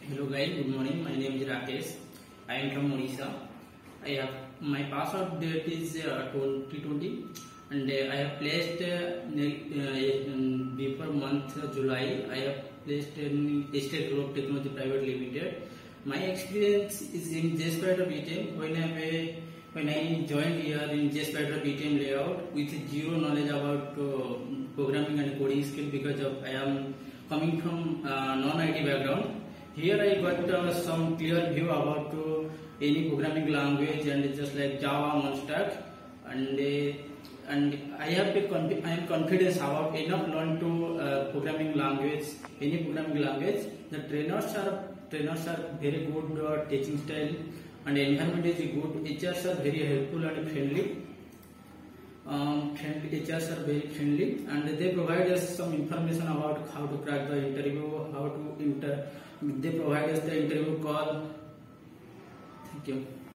Hello guys, good morning. My name is Rakesh. I am from Odisha. I have my pass out date is 2020, and I have placed before month July. I have placed in State Group Technology Private Limited. My experience is in JSPIDER BTM. When I joined here in JSPIDER BTM layout with zero knowledge about programming and coding skill because I am coming from non-IT background. Here I got some clear view about any programming language and just like Java, Monstack, and I am confident about enough learn to programming language, any programming language. The trainers are very good teaching style, and environment is good. HRs are very helpful and friendly. HRs are very friendly, and they provide us some information about how to crack the interview, They provide us the interview call. Thank you.